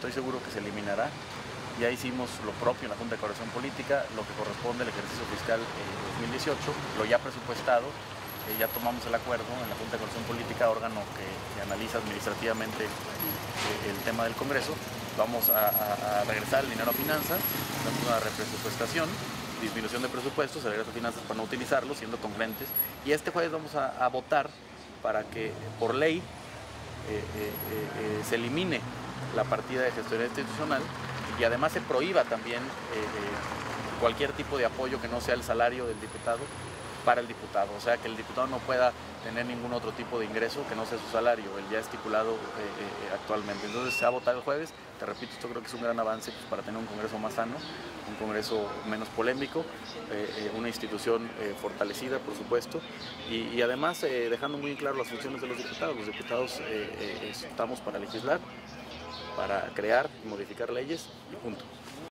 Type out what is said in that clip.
estoy seguro que se eliminará. Ya hicimos lo propio en la Junta de Coordinación Política, lo que corresponde al ejercicio fiscal 2018, lo ya presupuestado, ya tomamos el acuerdo en la Junta de Coordinación Política, órgano que analiza administrativamente el tema del Congreso. Vamos a regresar el dinero a finanzas, damos una represupuestación, disminución de presupuestos, se regresa a finanzas para no utilizarlo, siendo congruentes. Y este jueves vamos a votar para que por ley se elimine la partida de gestoría institucional y además se prohíba también cualquier tipo de apoyo que no sea el salario del diputado para el diputado, o sea que el diputado no pueda tener ningún otro tipo de ingreso que no sea su salario, el ya estipulado actualmente. Entonces se va a votar el jueves, te repito, esto creo que es un gran avance pues, para tener un Congreso más sano, un Congreso menos polémico, una institución fortalecida, por supuesto, y además dejando muy claro las funciones de los diputados. Los diputados estamos para legislar, para crear y modificar leyes y punto.